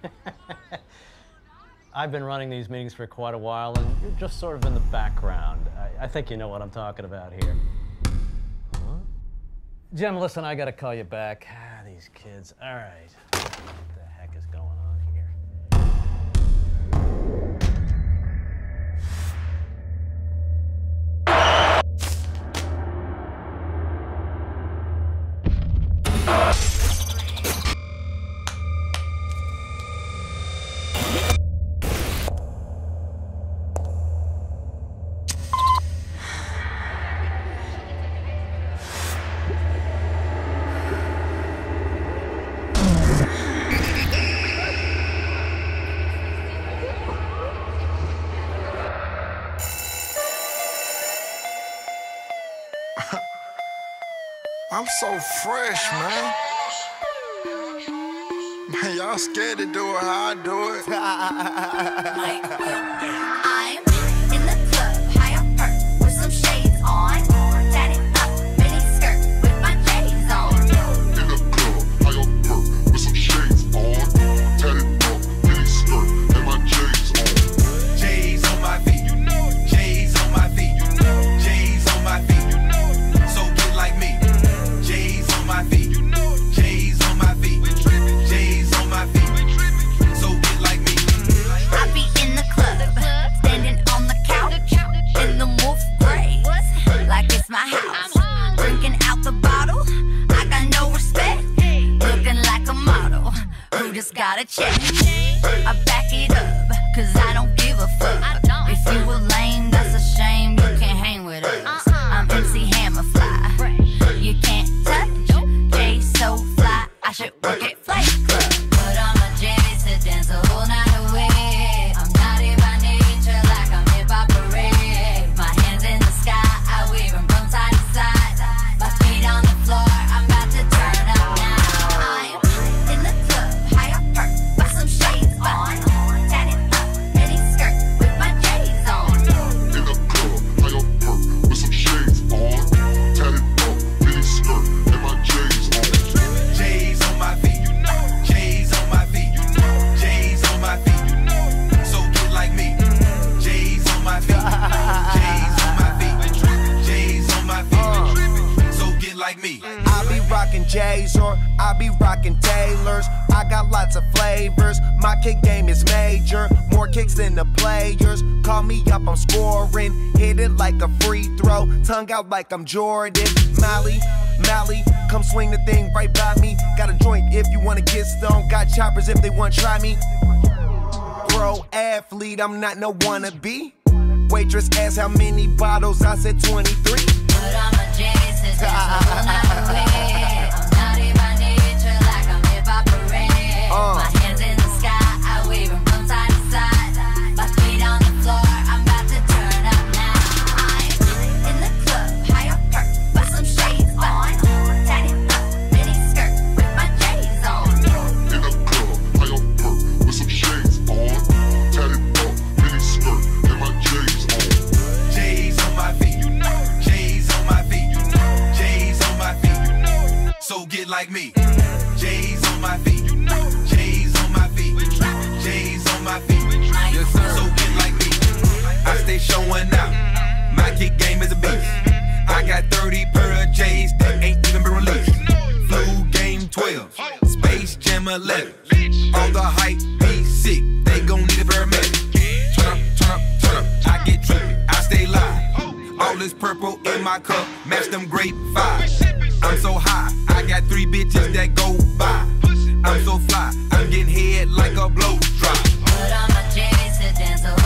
I've been running these meetings for quite a while, and you're just sort of in the background. I think you know what I'm talking about here. Huh? Jim, listen, I gotta call you back. These kids. All right. What the heck is going on here? I'm so fresh, man. Man, y'all scared to do it how I do it. I'm in the club, high up perk, with some shades on. Tatted up, mini skirt, with my J's on. In the club, high up perk, with some shades on. Tatted up, mini skirt, and my J's on. J's on my feet, you know it. J's on my feet, you know it. J's on my feet, you know it. So get like me. J's on my feet, you know it. J's on my feet, J's on my feet. So get like me. I be in the club, standing on the couch, in the wolf gray, like it's my house. Drinking out the bottle, I got no respect. Looking like a model, who just got a check. I back it up, cause I don't give a fuck. If you were lame, that's a shame, you can't hang with us. I'm MC Hammerfly, you can't touch. Jay so fly, I should work at Flight Club. Put on my J's to dance the whole night away. I'm naughty by nature, like I'm hip-hop parade. My hands in the sky, I wave them from side to side. My feet on the floor, I'm about to turn up now. I'm in the club, high up perk, with some shades on. Tatted up, mini skirt, with my J's on. In the club, high up perk, with some shades on. Tatted up, mini skirt, and my J's on. J's on my feet, you know it. J's on my feet, you know it. J's on my feet, you know it. So get like me. J's on my feet, J's on my feet, J's on my feet. So get like me. I be rockin' J's or I be rockin' Taylors. I got lots of flavors. My kick game is major. More kicks than the players. Call me up, I'm scoring. Hit it like a free throw. Tongue out like I'm Jordan. Mally, come swing the thing right by me. Got a joint if you wanna get stoned. Got choppers if they wanna try me. Pro athlete, I'm not no wannabe. Waitress asked how many bottles, I said 23. Put on my J's to dance the whole night away. I'm naughty by nature, like I'm hip-hop parade. My hands in the sky, I wave them from side to side. My feet on the floor, I'm about to turn up now. I'm in the club, high up perk, with some shades on. Tatted up, mini skirt, with my J's on. In the club, high up perk, with some shades on. Tatted up, mini skirt, and my J's on. J's on my feet, you know it. J's on my feet, you know it. J's on my feet, you know it. So get like me. J's on my feet, you know it. J's on my feet, J's on my feet. Yes, sir. So get like me. I stay showing out. My kick game is a beast. I got 30 pair of J's that ain't even been released. Flu game 12, Space Jam 11. All the hype be sick, they gon' need a paramedic. Turn up, turn up, turn up. I get trippy, I stay live. All this purple in my cup, match them grape vibes. I'm so high, I got 3 bitches that go by. I'm so fly, I'm getting head like a blow drop. Put on my J's to dance the